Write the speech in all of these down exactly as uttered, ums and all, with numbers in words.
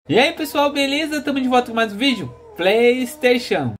E aí pessoal, beleza? Estamos de volta com mais um vídeo PlayStation.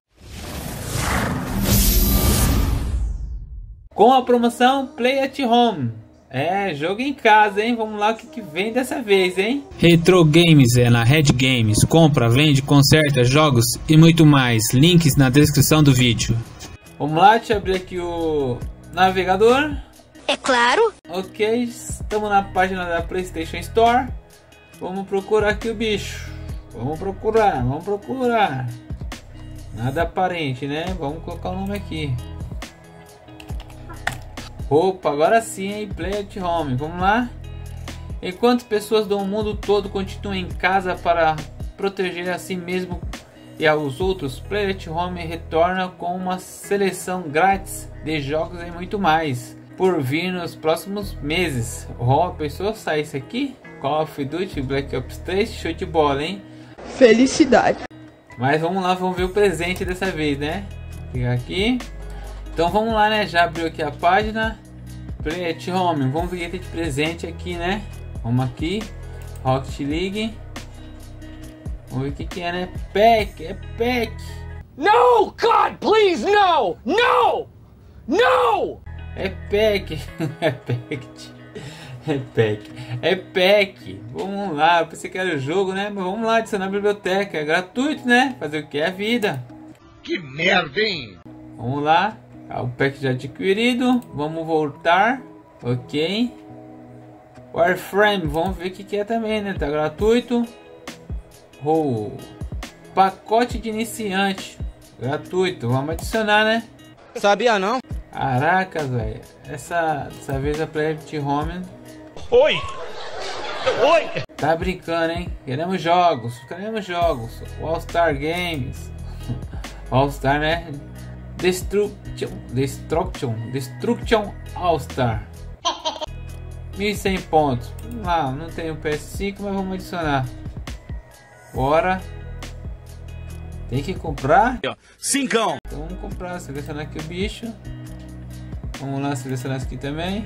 Com a promoção Play at Home. É, jogo em casa, hein? Vamos lá, o que, que vem dessa vez, hein? Retro Games é na Red Games. Compra, vende, conserta, jogos e muito mais. Links na descrição do vídeo. Vamos lá, deixa eu abrir aqui o navegador. É claro. Ok, estamos na página da PlayStation Store. Vamos procurar aqui o bicho. Vamos procurar, vamos procurar. Nada aparente, né? Vamos colocar o nome aqui. Opa, agora sim, hein? Play at Home. Vamos lá. Enquanto pessoas do mundo todo continuam em casa para proteger a si mesmo e aos outros, Play at Home retorna com uma seleção grátis de jogos e muito mais por vir nos próximos meses. Ó, a pessoa sai isso aqui? Call of Duty, Black Ops três, show de bola, hein? Felicidade. Mas vamos lá, vamos ver o presente dessa vez, né? Clicar aqui. Então vamos lá, né? Já abriu aqui a página Play at Home. Vamos ver o que tem de presente aqui, né? Vamos aqui, Rocket League. Vamos ver o que, que é, né? Pack, é pack. No, God, please, no, no, no. É pack, é pack, é pack, é pack. Vamos lá, eu pensei que era o jogo, né? Mas vamos lá, adicionar a biblioteca, é gratuito, né? Fazer o que é a vida. Que merda, hein? Vamos lá, o pack já adquirido. Vamos voltar, ok. Warframe, vamos ver o que, que é também, né? Tá gratuito. Oh, pacote de iniciante, gratuito. Vamos adicionar, né? Sabia não? Caracas, velho. Essa, dessa vez a Play at Home. Oi! Oi! Tá brincando, hein? Queremos jogos, queremos jogos. O All Star Games. All Star, né? Destruction, Destruction, Destruction All Star. mil e cem pontos. Ah, não tem o P S cinco, mas vamos adicionar. Bora. Tem que comprar? Cincão! Então vamos comprar. Selecionar aqui o bicho. Vamos lá, selecionar isso aqui também.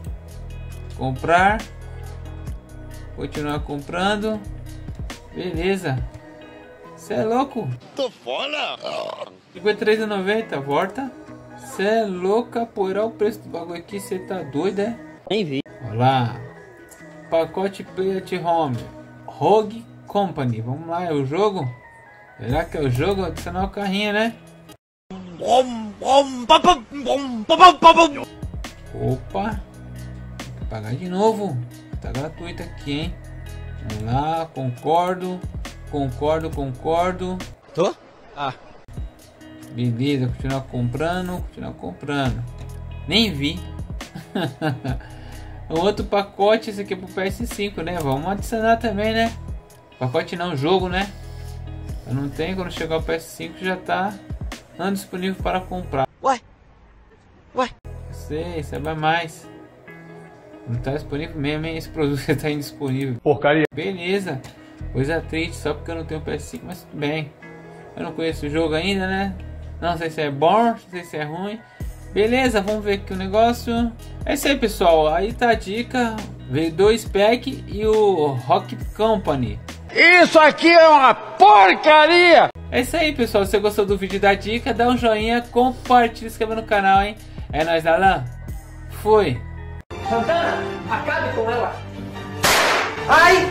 Comprar. Continuar comprando. Beleza. Cê é louco? Tô fora! cinquenta e três reais e noventa centavos. Volta. Cê é louca, porra. O preço do bagulho aqui. Cê tá doido, é? Nem vi. Olha lá. Pacote Play at Home. Rogue Company. Vamos lá, é o jogo? Será que é o jogo? Adicionar o carrinho, né? Opa. Tem que pagar de novo. Tá gratuito aqui, hein? Vamos lá, concordo. Concordo, concordo. Tô? Ah. Beleza, continuar comprando, continuar comprando. Nem vi. O outro pacote, esse aqui é pro P S cinco, né? Vamos adicionar também, né? Pacote não, jogo, né? Eu não tenho, quando chegar o P S cinco já tá não disponível para comprar. Ué? Ué? Eu sei, saiba mais. Não tá disponível mesmo, hein? Esse produto tá indisponível. Porcaria. Beleza. Coisa triste, só porque eu não tenho P S cinco, mas tudo bem. Eu não conheço o jogo ainda, né? Não sei se é bom, não sei se é ruim. Beleza, vamos ver aqui o negócio. É isso aí, pessoal. Aí tá a dica. Veio dois pack e o Rock Company. Isso aqui é uma porcaria! É isso aí, pessoal. Se você gostou do vídeo da dica, dá um joinha, compartilha, se inscreva no canal, hein? É nóis, Alan. Fui. Santana, acabe com ela. Ai!